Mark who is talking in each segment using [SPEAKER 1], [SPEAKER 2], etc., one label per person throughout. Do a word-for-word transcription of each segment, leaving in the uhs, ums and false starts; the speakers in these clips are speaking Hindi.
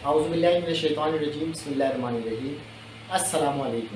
[SPEAKER 1] औज़ुबिल्लाहिमिनश्शैतानिर्रजीम बिस्मिल्लाहिर्रहमानिर्रहीम। अस्सलामु अलैकुम।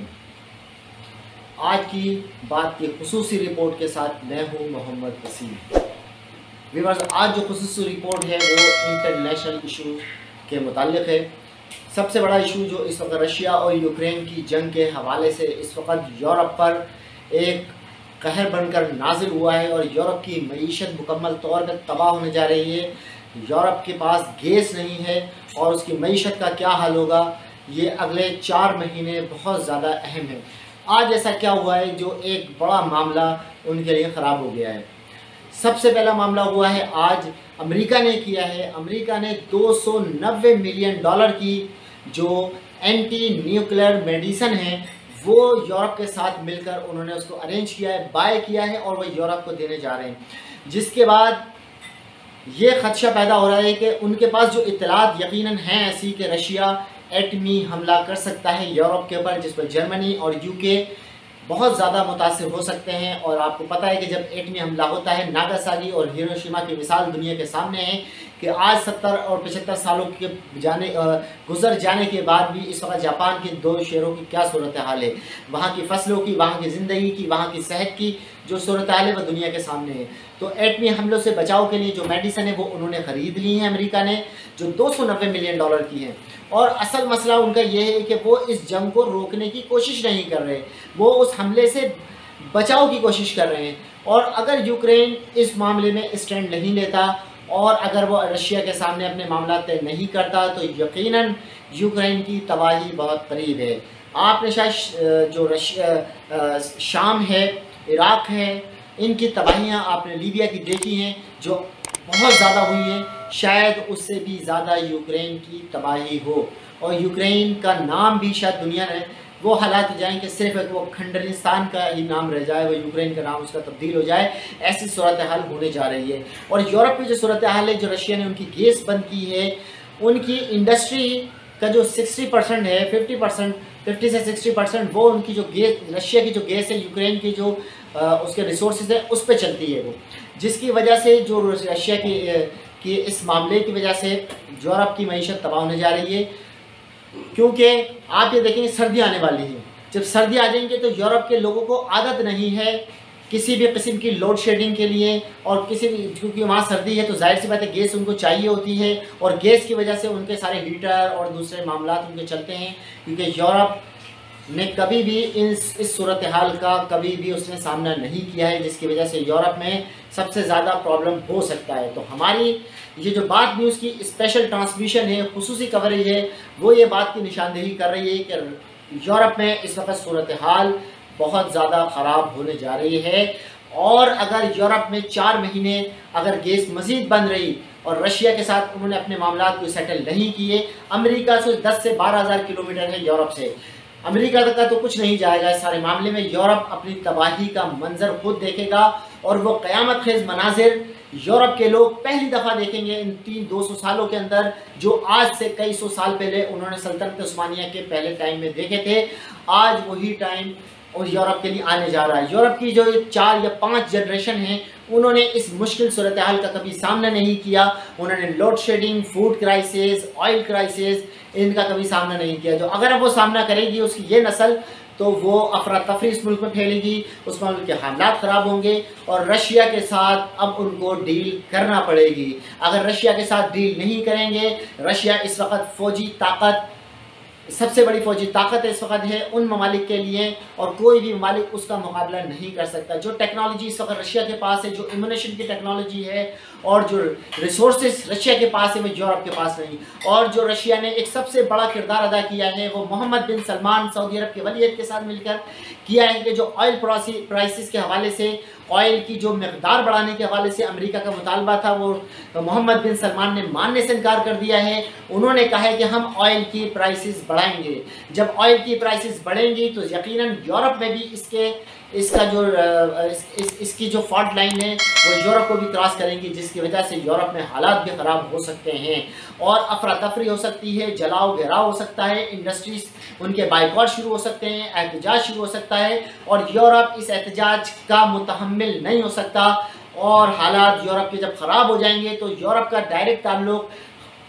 [SPEAKER 1] आज की बात की खुसूसी रिपोर्ट के साथ मैं हूँ मोहम्मद वसीम। व्यूअर्स, आज जो खुसूसी रिपोर्ट है वो इंटरनेशनल इशू के मुताल्लिक़ है। सबसे बड़ा इशू जो इस वक्त रशिया और यूक्रेन की जंग के हवाले से इस वक्त यूरोप पर एक कहर बनकर नाजिल हुआ है और यूरोप की मईशत मुकम्मल तौर पर तबाह होने जा रही है। यूरोप के पास गैस नहीं है और उसकी मईशत का क्या हाल होगा, ये अगले चार महीने बहुत ज़्यादा अहम है। आज ऐसा क्या हुआ है जो एक बड़ा मामला उनके लिए ख़राब हो गया है। सबसे पहला मामला हुआ है आज अमेरिका ने किया है। अमेरिका ने दो सौ नब्बे मिलियन डॉलर की जो एंटी न्यूक्लियर मेडिसिन है वो यूरोप के साथ मिलकर उन्होंने उसको अरेंज किया है, बाय किया है और वो यूरोप को देने जा रहे हैं। जिसके बाद ये खदशा पैदा हो रहा है कि उनके पास जो इत्तलात यकीनन हैं ऐसी कि रशिया एटमी हमला कर सकता है यूरोप के ऊपर, जिस पर जर्मनी और यूके बहुत ज़्यादा मुतासिर हो सकते हैं। और आपको पता है कि जब एटमी हमला होता है, नागासाकी और हिरोशिमा की मिसाल दुनिया के सामने है कि आज सत्तर और पचहत्तर सालों के जाने गुजर जाने के बाद भी इस वक्त जापान के दो शहरों की क्या सूरत हाल है, वहाँ की फसलों की, वहाँ की ज़िंदगी की, वहाँ की सेहत की जो सूरत हाल है वह दुनिया के सामने है। तो एटमी हमलों से बचाव के लिए जो मेडिसिन है वो उन्होंने ख़रीद ली है अमेरिका ने, जो दो सौ नब्बे मिलियन डॉलर की है। और असल मसला उनका ये है कि वो इस जंग को रोकने की कोशिश नहीं कर रहे, वो उस हमले से बचाव की कोशिश कर रहे हैं। और अगर यूक्रेन इस मामले में स्टैंड नहीं लेता और अगर वो रशिया के सामने अपने मामला तय नहीं करता तो यकीनन यूक्रेन की तबाही बहुत करीब है। आपने शायद जो रशिया शाम है, इराक़ है, इनकी तबाहियाँ आपने लीबिया की देखी हैं जो बहुत ज़्यादा हुई हैं, शायद उससे भी ज़्यादा यूक्रेन की तबाही हो और यूक्रेन का नाम भी शायद दुनिया में वो हालात हो जाएँ कि सिर्फ एक वो खंडरिस्तान का ही नाम रह जाए, वो यूक्रेन का नाम उसका तब्दील हो जाए। ऐसी सूरत हाल होने जा रही है। और यूरोप की जो सूरत हाल है, जो रशिया ने उनकी गैस बंद की है, उनकी इंडस्ट्री का जो साठ परसेंट है, पचास परसेंट पचास से साठ परसेंट वो उनकी जो गैस, रशिया की जो गैस है, यूक्रेन की जो आ, उसके रिसोर्सेज है उस पर चलती है वो, जिसकी वजह से जो रशिया की कि इस मामले की वजह से यूरोप की मईशत तबाह होने जा रही है। क्योंकि आप ये देखेंगे सर्दियाँ आने वाली हैं, जब सर्दी आ जाएंगे तो यूरोप के लोगों को आदत नहीं है किसी भी किस्म की लोड शेडिंग के लिए और किसी भी, क्योंकि वहाँ सर्दी है तो जाहिर सी बात है गैस उनको चाहिए होती है और गैस की वजह से उनके सारे हीटर और दूसरे मामला उनके चलते हैं। क्योंकि यूरोप ने कभी भी इस इस सूरत हाल का कभी भी उसने सामना नहीं किया है, जिसकी वजह से यूरोप में सबसे ज़्यादा प्रॉब्लम हो सकता है। तो हमारी ये जो बात न्यूज़ की स्पेशल ट्रांसमिशन है, खुसूसी कवरेज है, वो ये बात की निशानदेही कर रही है कि यूरोप में इस वक्त सूरत हाल बहुत ज़्यादा ख़राब होने जा रही है। और अगर यूरोप में चार महीने अगर गैस मज़ीद बंद रही और रशिया के साथ उन्होंने अपने मामला को सेटल नहीं किए, अमेरिका से दस से बारह हज़ार किलोमीटर है यूरोप से, अमेरिका तक का तो कुछ नहीं जाएगा इस सारे मामले में। यूरोप अपनी तबाही का मंजर खुद देखेगा और वो क़यामत खेज़ मनाजिर यूरोप के लोग पहली दफ़ा देखेंगे इन तीन दो सौ सालों के अंदर, जो आज से कई सौ साल पहले उन्होंने सल्तनत उस्मानिया के पहले टाइम में देखे थे। आज वही टाइम और यूरोप के लिए आने जा रहा है। यूरोप की जो चार या पाँच जनरेशन हैं उन्होंने इस मुश्किल सूरत हाल का कभी सामना नहीं किया। उन्होंने load shedding, food crisis, oil crisis, इनका कभी सामना नहीं किया। जो अगर वो सामना करेगी उसकी ये नस्ल, तो वो अफरा तफरी इस मुल्क में फैलेगी, उस मुल्क के हालात ख़राब होंगे और रशिया के साथ अब उनको डील करना पड़ेगी। अगर रशिया के साथ डील नहीं करेंगे, रशिया इस वक्त फ़ौजी ताकत, सबसे बड़ी फौजी ताकत इस वक्त है उन ममालिक के लिए और कोई भी ममालिक उसका मुकाबला नहीं कर सकता। जो टेक्नोलॉजी इस वक्त रशिया के पास है, जो इम्यूनेशन की टेक्नोलॉजी है और जो रिसोर्सेज रशिया के पास है वो यूरोप के पास नहीं। और जो रशिया ने एक सबसे बड़ा किरदार अदा किया है वो Mohammed bin Salman Saudi Arab के वलीअहद के साथ मिलकर किया है कि जो ऑयल प्राइसिस के हवाले से, ऑयल की जो मकदार बढ़ाने के हवाले से अमेरिका का मुतालबा था वो मोहम्मद बिन सलमान ने मानने से इनकार कर दिया है। उन्होंने कहा है कि हम ऑयल की प्राइसेस बढ़ाएंगे। जब ऑयल की प्राइसेस बढ़ेंगी तो यकीनन यूरोप में भी इसके इसका जो इस, इस, इसकी जो फॉल्ट लाइन है वो यूरोप को भी क्रॉस करेंगी, जिसकी वजह से यूरोप में हालात भी ख़राब हो सकते हैं और अफरा तफरी हो सकती है, जलाओ घेराव हो सकता है, इंडस्ट्रीज उनके बाइकॉट शुरू हो सकते हैं, एहतजाज शुरू हो सकता है और यूरोप इस एहतजाज का मुतहम्मिल नहीं हो सकता। और हालात यूरोप के जब ख़राब हो जाएंगे तो यूरोप का डायरेक्ट ताल्लुक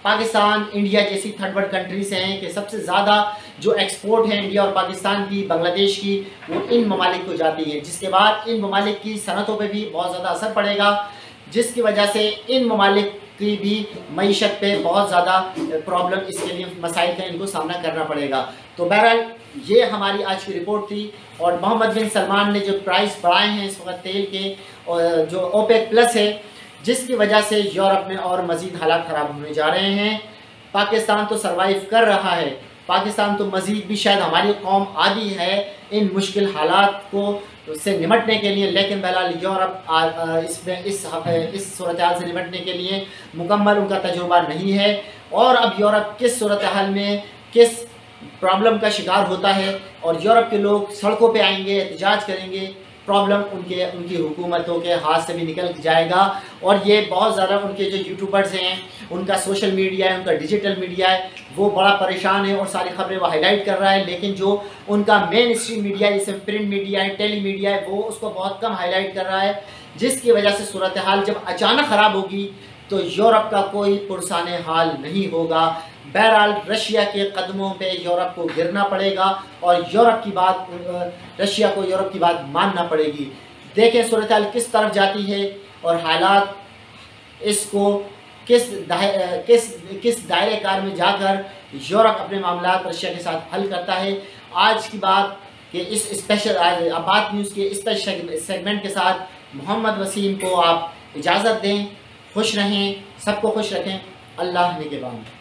[SPEAKER 1] पाकिस्तान, इंडिया जैसी थर्ड वर्ल्ड कंट्रीज हैं कि सबसे ज़्यादा जो एक्सपोर्ट है इंडिया और पाकिस्तान की, बांग्लादेश की, वो इन ममालिक को जाती है, जिसके बाद इन ममालिक की सनतों पे भी बहुत ज़्यादा असर पड़ेगा, जिसकी वजह से इन ममालिक की भी मईशत पे बहुत ज़्यादा प्रॉब्लम, इसके लिए मसाइल का इनको सामना करना पड़ेगा। तो बहरहाल ये हमारी आज की रिपोर्ट थी। और मोहम्मद बिन सलमान ने जो प्राइस बढ़ाए हैं इस वक्त तेल के, और जो ओपेक प्लस है, जिसकी वजह से यूरोप में और मज़ीद हालात ख़राब होने जा रहे हैं। पाकिस्तान तो सर्वाइव कर रहा है, पाकिस्तान तो मज़ीद भी, शायद हमारी कौम आदी है इन मुश्किल हालात को से निमटने के लिए, लेकिन बहरहाल यूरोप इसमें इस इस सूरत हाल से निमटने के लिए मुकम्मल उनका तजुर्बा नहीं है। और अब यूरोप किस सूरत हाल में, किस प्रॉब्लम का शिकार होता है, और यूरोप के लोग सड़कों पे आएंगे, एहतजाज करेंगे, प्रॉब्लम उनके उनकी हुकूमतों के हाथ से भी निकल जाएगा। और ये बहुत ज़्यादा उनके जो यूट्यूबर्स हैं, उनका सोशल मीडिया है, उनका डिजिटल मीडिया है, वो बड़ा परेशान है और सारी खबरें वो हाईलाइट कर रहा है, लेकिन जो उनका मेन स्ट्रीम मीडिया है, जैसे प्रिंट मीडिया है, टेली मीडिया है, वो उसको बहुत कम हाईलाइट कर रहा है, जिसकी वजह से सूरत हाल जब अचानक ख़राब होगी तो यूरोप का कोई पुरसाने हाल नहीं होगा। बहरहाल रशिया के कदमों पे यूरोप को गिरना पड़ेगा और यूरोप की बात, रशिया को यूरोप की बात मानना पड़ेगी। देखें सूरत हाल किस तरफ जाती है और हालात इसको किस दाय, किस किस दायरे कार में जाकर यूरोप अपने मामला रशिया के साथ हल करता है। आज की बात के इस स्पेशल आबाद न्यूज़ के स्पेशल सेगमेंट के साथ मोहम्मद वसीम को आप इजाज़त दें। खुश रहें, सबको खुश रखें। अल्लाह निगहबान।